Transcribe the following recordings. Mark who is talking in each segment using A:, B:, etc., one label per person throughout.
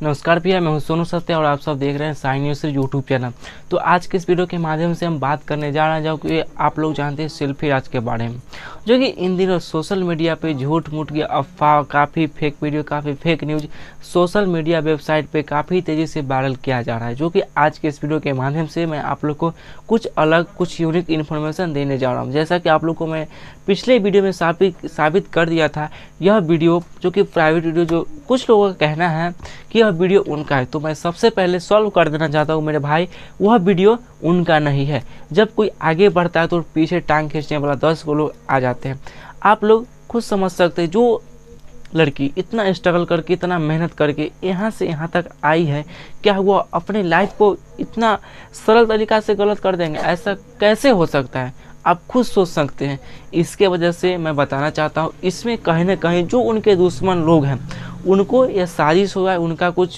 A: नमस्कार भैया, मैं हूं सोनू सत्या और आप सब देख रहे हैं साइन न्यूज़ यूट्यूब चैनल। तो आज के इस वीडियो के माध्यम से हम बात करने जा रहे हैं जो कि आप लोग जानते हैं सेल्फी राज के बारे में, जो कि इन दिनों सोशल मीडिया पे झूठ मूठ की अफवाह, काफ़ी फेक वीडियो, काफ़ी fake news social media website पे काफ़ी तेज़ी से वायरल किया जा रहा है। जो कि आज के इस वीडियो के माध्यम से मैं आप लोग को कुछ अलग, कुछ यूनिक इन्फॉर्मेशन देने जा रहा हूँ। जैसा कि आप लोग को मैं पिछले वीडियो में साबित कर दिया था, यह वीडियो जो कि प्राइवेट वीडियो, जो कुछ लोगों का कहना है कि यह वीडियो उनका है, तो मैं सबसे पहले सॉल्व कर देना चाहता हूँ मेरे भाई, वह वीडियो उनका नहीं है। जब कोई आगे बढ़ता है तो पीछे टांग खींचने वाला 10 लोग आ जाते हैं। आप लोग खुद समझ सकते हैं, जो लड़की इतना स्ट्रगल करके, इतना मेहनत करके यहाँ से यहाँ तक आई है, क्या वो अपने लाइफ को इतना सरल तरीक़ा से गलत कर देंगे? ऐसा कैसे हो सकता है? आप खुद सोच सकते हैं। इसके वजह से मैं बताना चाहता हूँ, इसमें कहीं ना कहीं जो उनके दुश्मन लोग हैं, उनको यह साजिश होगा, उनका कुछ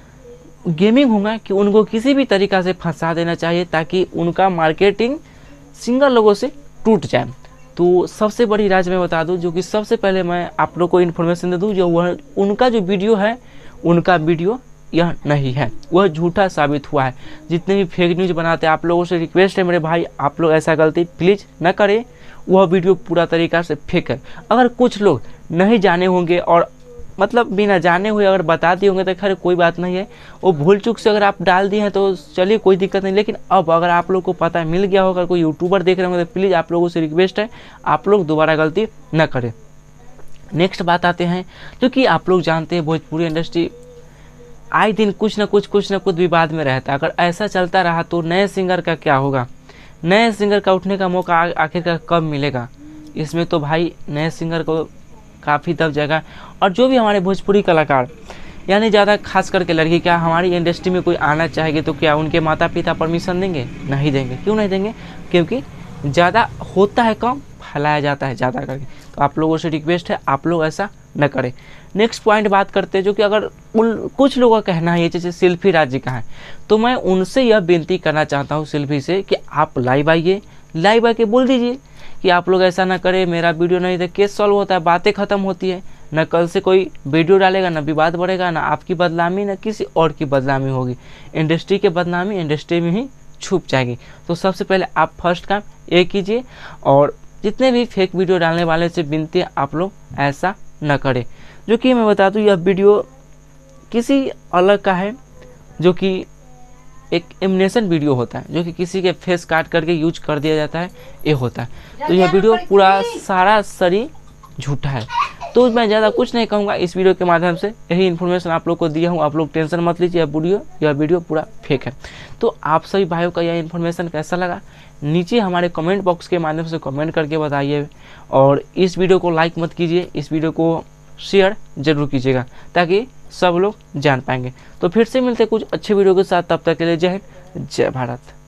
A: गेमिंग होगा कि उनको किसी भी तरीक़ा से फंसा देना चाहिए ताकि उनका मार्केटिंग सिंगल लोगों से टूट जाए। तो सबसे बड़ी राज मैं बता दूं, जो कि सबसे पहले मैं आप लोग को इन्फॉर्मेशन दे दूं, जो वह उनका जो वीडियो है, उनका वीडियो यह नहीं है, वह झूठा साबित हुआ है। जितने भी फेक न्यूज़ बनाते हैं, आप लोगों से रिक्वेस्ट है मेरे भाई, आप लोग ऐसा गलती प्लीज़ न करें। वह वीडियो पूरा तरीक़ा से फेक है। अगर कुछ लोग नहीं जाने होंगे और मतलब बिना जाने हुए अगर बता दिए होंगे तो खैर कोई बात नहीं है, वो भूल चूक से अगर आप डाल दिए हैं तो चलिए कोई दिक्कत नहीं। लेकिन अब अगर आप लोग को पता मिल गया होगा, कोई यूट्यूबर देख रहे होंगे, तो प्लीज़ आप लोगों से रिक्वेस्ट है, आप लोग दोबारा गलती न करें। नेक्स्ट बात आते हैं, जो कि आप लोग जानते हैं भोजपुरी इंडस्ट्री आए दिन कुछ न कुछ विवाद में रहता है। अगर ऐसा चलता रहा तो नए सिंगर का क्या होगा? नए सिंगर का उठने का मौका आखिरकार कब मिलेगा? इसमें तो भाई नए सिंगर को काफ़ी दब जाएगा। और जो भी हमारे भोजपुरी कलाकार, यानी ज़्यादा खास करके लड़की, क्या हमारी इंडस्ट्री में कोई आना चाहेगी तो क्या उनके माता पिता परमिशन देंगे? नहीं देंगे। क्यों नहीं देंगे? क्योंकि ज़्यादा होता है कम, फैलाया जाता है ज़्यादा करके। तो आप लोगों से रिक्वेस्ट है, आप लोग ऐसा न करें। नेक्स्ट पॉइंट बात करते हैं, जो कि अगर कुछ लोगों का कहना है ये जैसे सेल्फी राज जी का है, तो मैं उनसे यह विनती करना चाहता हूँ सेल्फी से कि आप लाइव आइए, लाइव आके बोल दीजिए कि आप लोग ऐसा ना करें, मेरा वीडियो नहीं तो केस सॉल्व होता है, बातें ख़त्म होती है। न कल से कोई वीडियो डालेगा, न विवाद बढ़ेगा, ना आपकी बदनामी, न किसी और की बदनामी होगी। इंडस्ट्री की बदनामी इंडस्ट्री में ही छुप जाएगी। तो सबसे पहले आप फर्स्ट काम ये कीजिए, और जितने भी फेक वीडियो डालने वाले से विनती है, आप लोग ऐसा न करें। जो कि मैं बता दूं, यह वीडियो किसी अलग का है, जो कि एक इमिनेशन वीडियो होता है, जो कि किसी के फेस काट करके यूज कर दिया जाता है, ये होता है। तो यह वीडियो पूरा सारा सरी झूठा है। तो मैं ज़्यादा कुछ नहीं कहूँगा, इस वीडियो के माध्यम से यही इन्फॉर्मेशन आप लोग को दिया हूँ। आप लोग टेंशन मत लीजिए, यह वीडियो पूरा फेक है। तो आप सभी भाइयों का यह इन्फॉर्मेशन कैसा लगा, नीचे हमारे कमेंट बॉक्स के माध्यम से कमेंट करके बताइए। और इस वीडियो को लाइक मत कीजिए, इस वीडियो को शेयर जरूर कीजिएगा ताकि सब लोग जान पाएंगे। तो फिर से मिलते कुछ अच्छे वीडियो के साथ, तब तक के लिए जय हिंद, जय भारत।